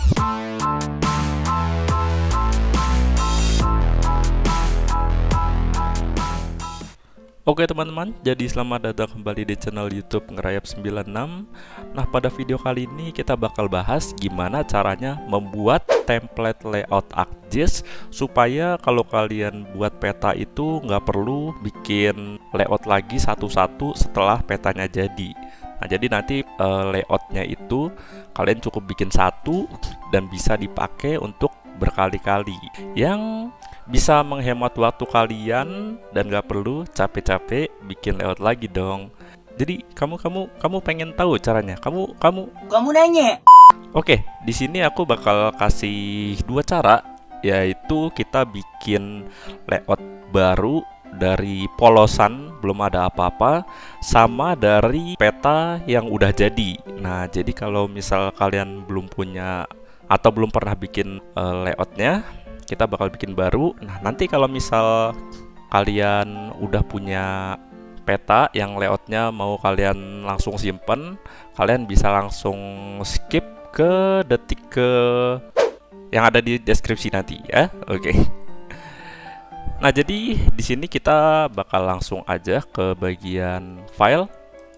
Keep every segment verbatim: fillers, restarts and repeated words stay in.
Oke teman-teman, jadi selamat datang kembali di channel YouTube Ngerayap sembilan enam. Nah, pada video kali ini kita bakal bahas gimana caranya membuat template layout ArcGIS supaya kalau kalian buat peta itu nggak perlu bikin layout lagi satu-satu setelah petanya jadi. Nah, jadi nanti e, layoutnya itu kalian cukup bikin satu dan bisa dipakai untuk berkali-kali, yang bisa menghemat waktu kalian dan gak perlu capek-capek bikin layout lagi dong. Jadi kamu kamu kamu pengen tahu caranya? Kamu kamu kamu nanya. Oke, di sini aku bakal kasih dua cara, yaitu kita bikin layout baru dari polosan belum ada apa-apa, sama dari peta yang udah jadi. Nah, jadi kalau misal kalian belum punya atau belum pernah bikin uh, layoutnya, kita bakal bikin baru. Nah, nanti kalau misal kalian udah punya peta yang layoutnya mau kalian langsung simpen, kalian bisa langsung skip ke detik ke yang ada di deskripsi nanti ya. Oke. Nah, jadi di sini kita bakal langsung aja ke bagian file,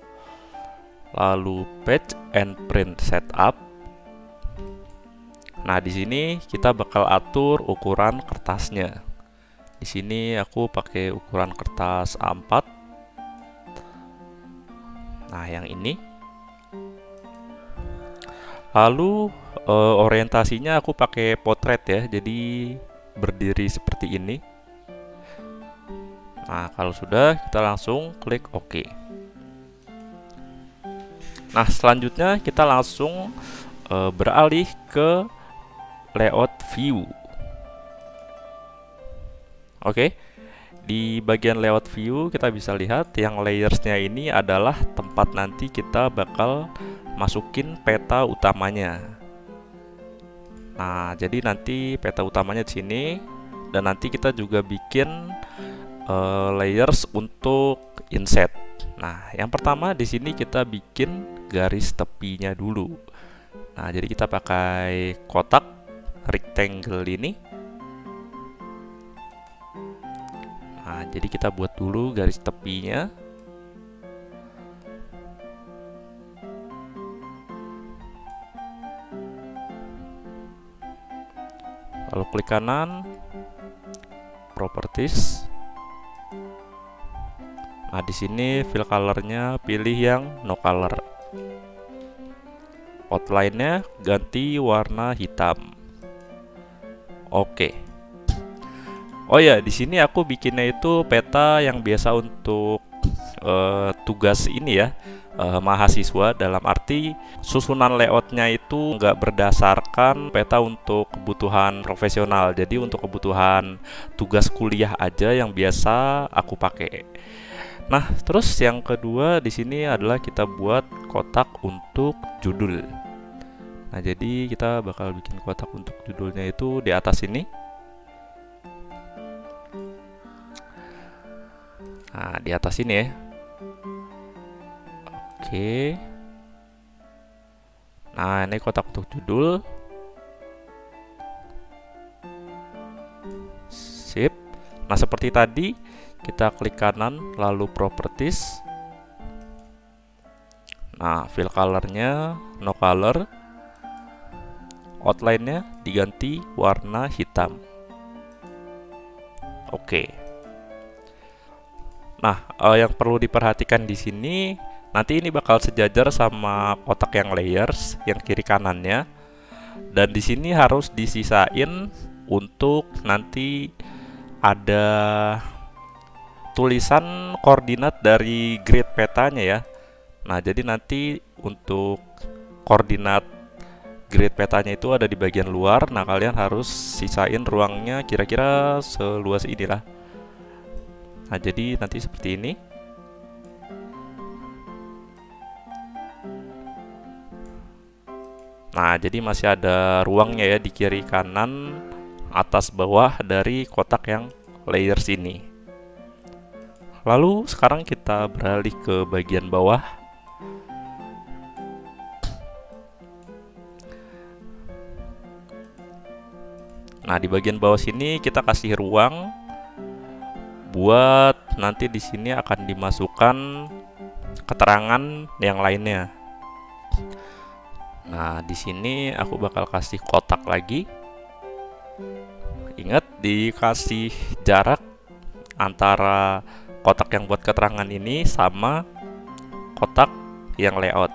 lalu page and print setup. Nah, di sini kita bakal atur ukuran kertasnya. Di sini aku pakai ukuran kertas A empat. Nah, yang ini. Lalu eh, orientasinya aku pakai potret ya, jadi berdiri seperti ini. Nah, kalau sudah kita langsung klik OK. Nah, selanjutnya kita langsung eh, beralih ke layout view. Oke, di bagian layout view kita bisa lihat yang layersnya ini adalah tempat nanti kita bakal masukin peta utamanya. Nah, jadi nanti peta utamanya di sini, dan nanti kita juga bikin uh, layers untuk inset. Nah, yang pertama di sini kita bikin garis tepinya dulu. Nah, jadi kita pakai kotak rectangle ini. Nah, jadi kita buat dulu garis tepinya. Lalu klik kanan, properties. Nah, di sini fill colornya pilih yang no color. Outline-nya ganti warna hitam. Oke. Oh ya, di sini aku bikinnya itu peta yang biasa untuk uh, tugas ini ya, uh, mahasiswa, dalam arti susunan layoutnya itu nggak berdasarkan peta untuk kebutuhan profesional. Jadi untuk kebutuhan tugas kuliah aja yang biasa aku pakai. Nah, terus yang kedua di sini adalah kita buat kotak untuk judul. Nah, jadi kita bakal bikin kotak untuk judulnya itu di atas ini. Nah, di atas ini ya. Oke. Nah, ini kotak untuk judul. Sip. Nah, seperti tadi, kita klik kanan, lalu properties. Nah, fill colornya no color. Outline-nya diganti warna hitam. Oke. Nah, eh, yang perlu diperhatikan di sini, nanti ini bakal sejajar sama kotak yang layers yang kiri kanannya. Dan di sini harus disisain untuk nanti ada tulisan koordinat dari grid petanya ya. Nah, jadi nanti untuk koordinat grid petanya itu ada di bagian luar. Nah, kalian harus sisain ruangnya kira-kira seluas inilah. Nah, jadi nanti seperti ini. Nah, jadi masih ada ruangnya ya di kiri kanan, atas bawah dari kotak yang layers ini. Lalu sekarang kita beralih ke bagian bawah. Nah, di bagian bawah sini kita kasih ruang buat nanti di sini akan dimasukkan keterangan yang lainnya. Nah, di sini aku bakal kasih kotak lagi. Ingat, dikasih jarak antara kotak yang buat keterangan ini sama kotak yang layout.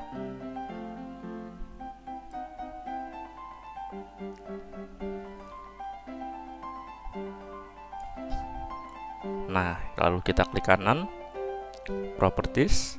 Nah, lalu kita klik kanan, properties,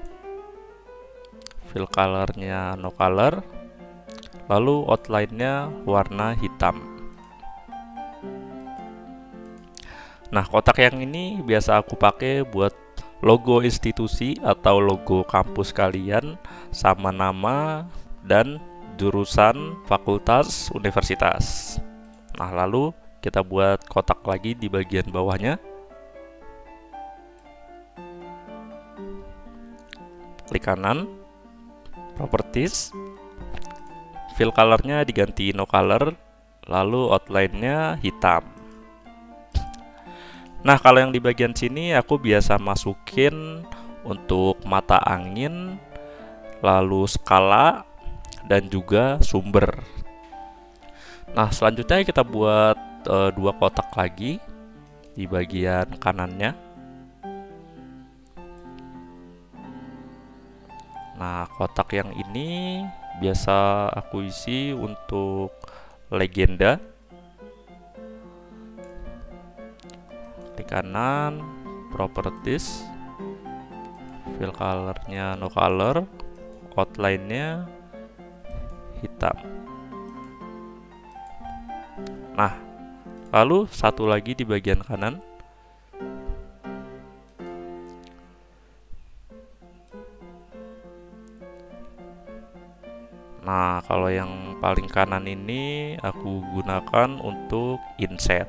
fill colornya no color, lalu outline-nya warna hitam. Nah, kotak yang ini biasa aku pakai buat logo institusi atau logo kampus kalian sama nama dan jurusan fakultas universitas. Nah, lalu kita buat kotak lagi di bagian bawahnya. Klik kanan, properties, fill colornya diganti no color, lalu outline-nya hitam. Nah, kalau yang di bagian sini aku biasa masukin untuk mata angin, lalu skala, dan juga sumber. Nah, selanjutnya kita buat e, dua kotak lagi di bagian kanannya. Nah, kotak yang ini biasa aku isi untuk legenda. Klik kanan, properties, fill colornya no color, outline-nya hitam. Nah, lalu satu lagi di bagian kanan. Nah, kalau yang paling kanan ini aku gunakan untuk inset.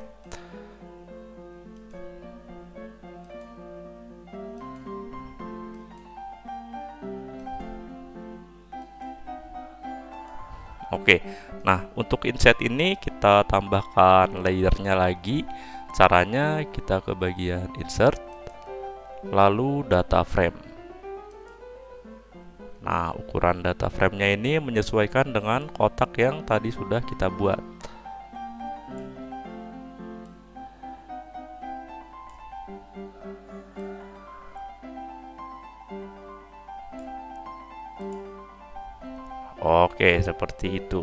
Oke, nah untuk inset ini kita tambahkan layernya lagi. Caranya kita ke bagian insert, lalu data frame. Nah, ukuran data frame-nya ini menyesuaikan dengan kotak yang tadi sudah kita buat. Oke, seperti itu.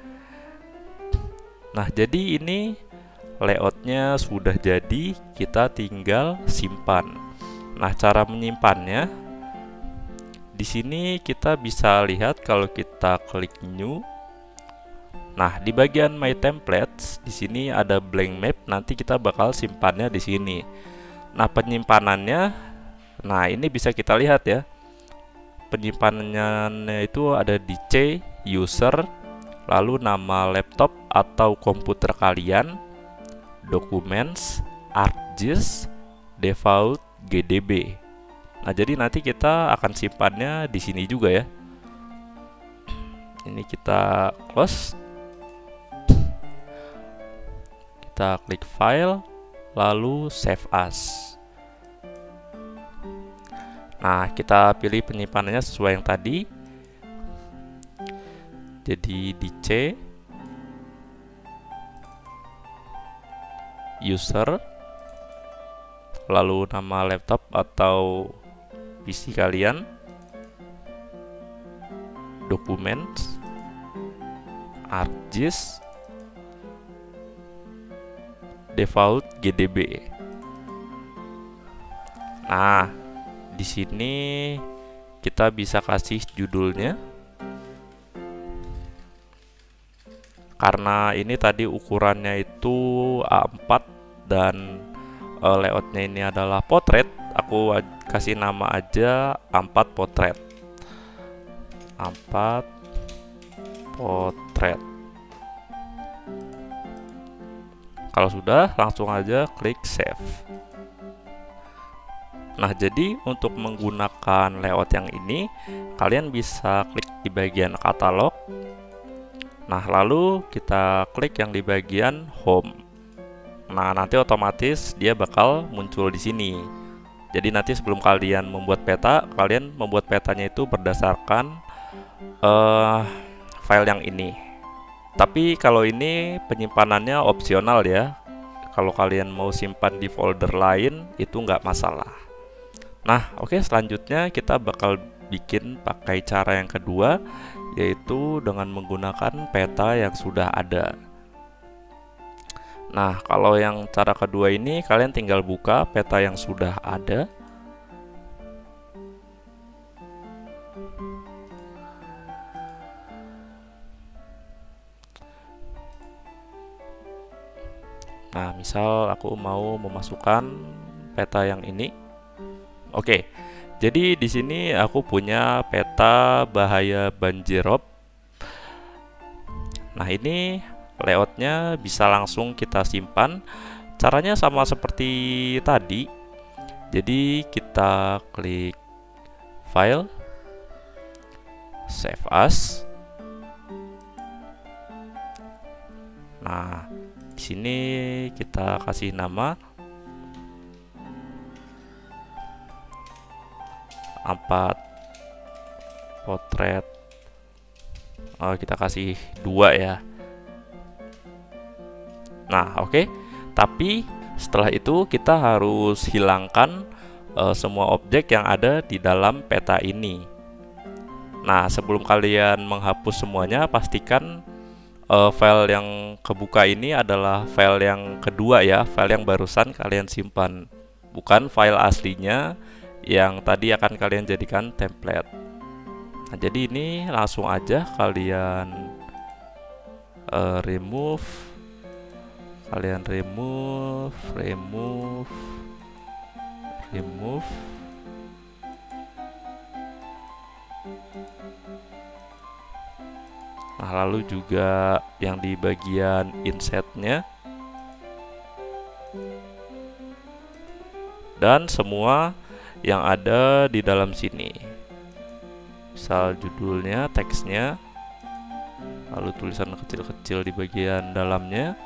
Nah, jadi ini layoutnya sudah jadi, kita tinggal simpan. Nah, cara menyimpannya di sini kita bisa lihat kalau kita klik new. Nah, di bagian my templates di sini ada blank map, nanti kita bakal simpannya di sini. Nah, penyimpanannya, nah ini bisa kita lihat ya. Penyimpanannya itu ada di C, user, lalu nama laptop atau komputer kalian, documents, ArcGIS, default, G D B. Nah, jadi nanti kita akan simpannya di sini juga ya. Ini kita close. Kita klik file, lalu save as. Nah, kita pilih penyimpanannya sesuai yang tadi. Jadi di C, user, lalu nama laptop atau P C kalian, documents, ArcGIS, default G D B. Nah, di sini kita bisa kasih judulnya. Karena ini tadi ukurannya itu A empat dan e, layoutnya ini adalah potret, aku kasih nama aja A empat potret. A empat potret. Kalau sudah, langsung aja klik save. Nah, jadi untuk menggunakan layout yang ini, kalian bisa klik di bagian katalog, Nah, lalu kita klik yang di bagian home. Nah, nanti otomatis dia bakal muncul di sini. Jadi nanti sebelum kalian membuat peta, kalian membuat petanya itu berdasarkan uh, file yang ini. Tapi kalau ini penyimpanannya opsional ya. Kalau kalian mau simpan di folder lain itu nggak masalah. Nah, oke, selanjutnya kita bakal bikin pakai cara yang kedua, yaitu dengan menggunakan peta yang sudah ada. Nah, kalau yang cara kedua ini kalian tinggal buka peta yang sudah ada. Nah, misal aku mau memasukkan peta yang ini. Oke. Jadi di sini aku punya peta bahaya banjirop. Nah, ini layoutnya bisa langsung kita simpan. Caranya sama seperti tadi. Jadi kita klik file, save as. Nah, di sini kita kasih nama empat potret. Oh, kita kasih dua ya. Nah, oke. Okay. Tapi setelah itu kita harus hilangkan uh, semua objek yang ada di dalam peta ini. Nah, sebelum kalian menghapus semuanya, pastikan Uh, file yang kebuka ini adalah file yang kedua ya, file yang barusan kalian simpan, bukan file aslinya yang tadi akan kalian jadikan template. Nah, jadi ini langsung aja kalian uh, remove, kalian remove, remove, remove. Nah, lalu juga yang di bagian insetnya, dan semua yang ada di dalam sini, misal judulnya, teksnya, lalu tulisan kecil-kecil di bagian dalamnya,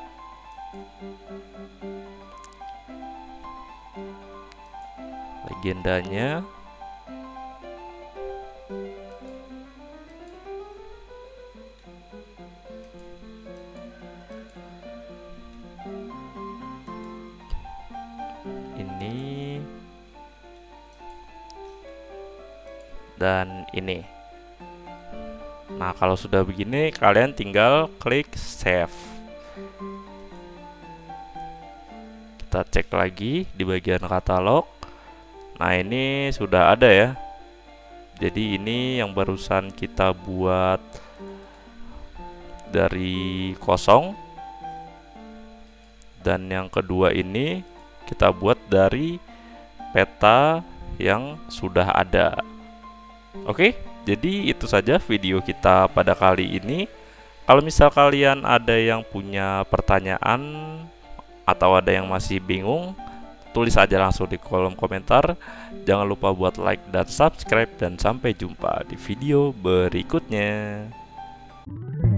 legendanya, ini, dan ini. Nah, kalau sudah begini kalian tinggal klik save. Kita cek lagi di bagian katalog. Nah, ini sudah ada ya. Jadi ini yang barusan kita buat dari kosong, dan yang kedua ini kita buat dari peta yang sudah ada. Oke, jadi itu saja video kita pada kali ini. Kalau misal kalian ada yang punya pertanyaan atau ada yang masih bingung, tulis aja langsung di kolom komentar. Jangan lupa buat like dan subscribe, dan sampai jumpa di video berikutnya.